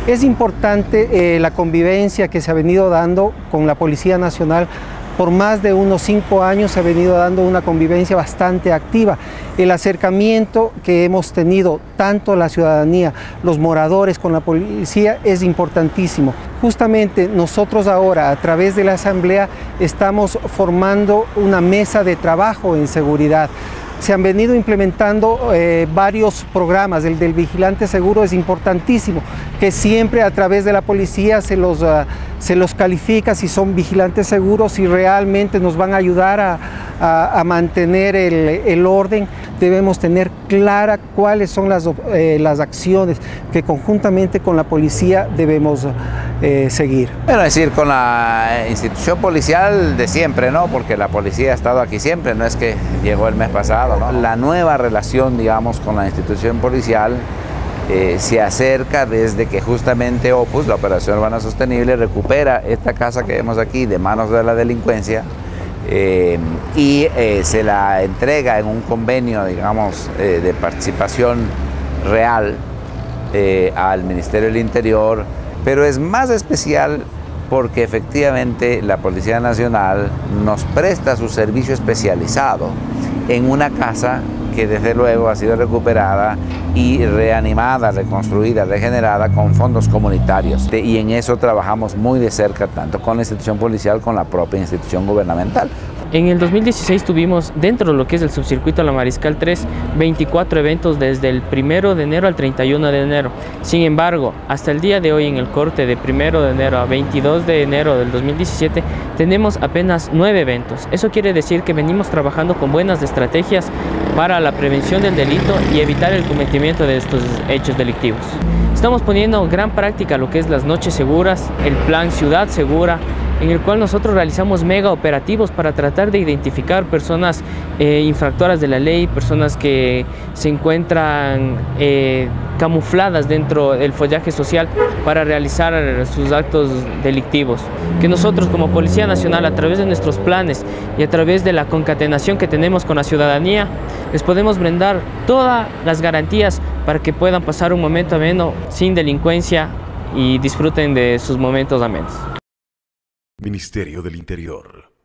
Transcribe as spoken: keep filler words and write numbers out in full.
Es importante eh, la convivencia que se ha venido dando con la Policía Nacional. Por más de unos cinco años se ha venido dando una convivencia bastante activa. El acercamiento que hemos tenido, tanto la ciudadanía, los moradores con la policía, es importantísimo. Justamente nosotros ahora, a través de la Asamblea, estamos formando una mesa de trabajo en seguridad. Se han venido implementando eh, varios programas. El del vigilante seguro es importantísimo, que siempre a través de la policía se los, uh, se los califica si son vigilantes seguros y realmente nos van a ayudar a, a, a mantener el, el orden. Debemos tener clara cuáles son las, eh, las acciones que conjuntamente con la policía debemos eh, seguir. Bueno, es decir, con la institución policial de siempre, ¿no? Porque la policía ha estado aquí siempre, no es que llegó el mes pasado, ¿no? La nueva relación, digamos, con la institución policial eh, se acerca desde que justamente Opus, la Operación Urbana Sostenible, recupera esta casa que vemos aquí de manos de la delincuencia. Eh, y eh, se la entrega en un convenio, digamos, eh, de participación real eh, al Ministerio del Interior, pero es más especial porque efectivamente la Policía Nacional nos presta su servicio especializado en una casa que desde luego ha sido recuperada y reanimada, reconstruida, regenerada con fondos comunitarios. Y en eso trabajamos muy de cerca, tanto con la institución policial como con la propia institución gubernamental. En el dos mil dieciséis tuvimos, dentro de lo que es el subcircuito La Mariscal tres, veinticuatro eventos desde el primero de enero al treinta y uno de enero. Sin embargo, hasta el día de hoy, en el corte de primero de enero a veintidós de enero del dos mil diecisiete, tenemos apenas nueve eventos. Eso quiere decir que venimos trabajando con buenas estrategias para la prevención del delito y evitar el cometimiento de estos hechos delictivos. Estamos poniendo en gran práctica lo que es las noches seguras, el plan Ciudad Segura, en el cual nosotros realizamos mega operativos para tratar de identificar personas eh, infractoras de la ley, personas que se encuentran eh, camufladas dentro del follaje social para realizar sus actos delictivos. Que nosotros como Policía Nacional, a través de nuestros planes y a través de la concatenación que tenemos con la ciudadanía, les podemos brindar todas las garantías para que puedan pasar un momento ameno sin delincuencia y disfruten de sus momentos amenos. Ministerio del Interior.